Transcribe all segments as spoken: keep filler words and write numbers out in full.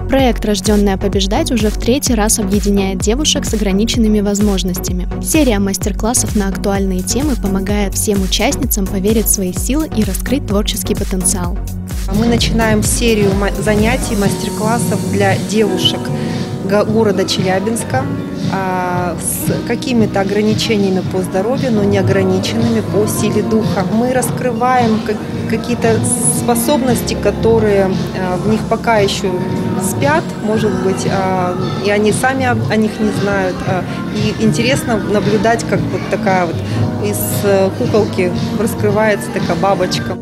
Проект «Рожденная побеждать» уже в третий раз объединяет девушек с ограниченными возможностями. Серия мастер-классов на актуальные темы помогает всем участницам поверить в свои силы и раскрыть творческий потенциал. Мы начинаем серию занятий, мастер-классов для девушек города Челябинска с какими-то ограничениями по здоровью, но не ограниченными по силе духа. Мы раскрываем какие-то способности, которые в них пока еще спят, может быть, и они сами о них не знают. И интересно наблюдать, как вот такая вот из куколки раскрывается такая бабочка.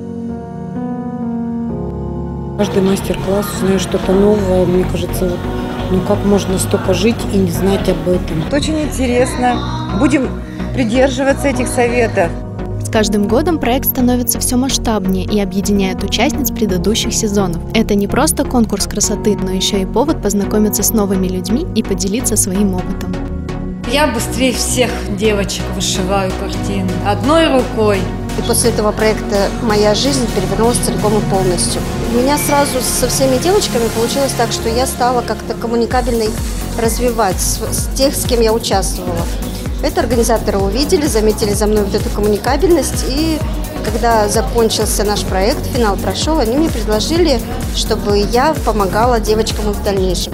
Каждый мастер-класс узнаешь что-то новое. Мне кажется, ну как можно столько жить и не знать об этом. Очень интересно. Будем придерживаться этих советов. С каждым годом проект становится все масштабнее и объединяет участниц предыдущих сезонов. Это не просто конкурс красоты, но еще и повод познакомиться с новыми людьми и поделиться своим опытом. Я быстрее всех девочек вышиваю картины одной рукой. И после этого проекта моя жизнь перевернулась целиком и полностью. У меня сразу со всеми девочками получилось так, что я стала как-то коммуникабельно их развивать с, с тех, с кем я участвовала. Это организаторы увидели, заметили за мной вот эту коммуникабельность. И когда закончился наш проект, финал прошел, они мне предложили, чтобы я помогала девочкам в дальнейшем.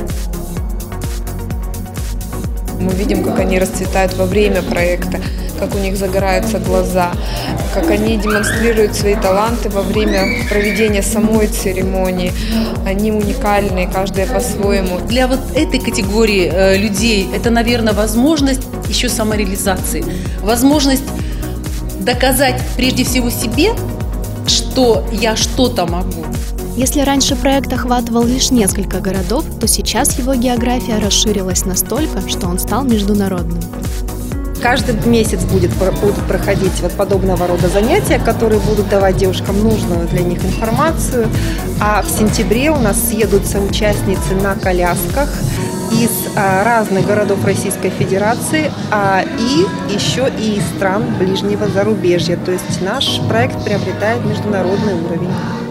Мы видим, как они расцветают во время проекта, как у них загораются глаза, как они демонстрируют свои таланты во время проведения самой церемонии. Они уникальны, каждая по-своему. Для вот этой категории э, людей это, наверное, возможность еще самореализации, возможность доказать прежде всего себе, что я что-то могу. Если раньше проект охватывал лишь несколько городов, то сейчас его география расширилась настолько, что он стал международным. Каждый месяц будет, будут проходить вот подобного рода занятия, которые будут давать девушкам нужную для них информацию. А в сентябре у нас съедутся участницы на колясках из а, разных городов Российской Федерации, а, и еще и из стран ближнего зарубежья. То есть наш проект приобретает международный уровень.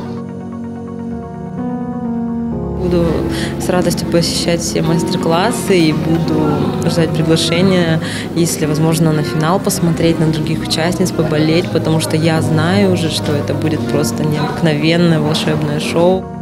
Буду с радостью посещать все мастер-классы и буду ждать приглашения, если возможно, на финал посмотреть, на других участниц, поболеть, потому что я знаю уже, что это будет просто необыкновенное волшебное шоу.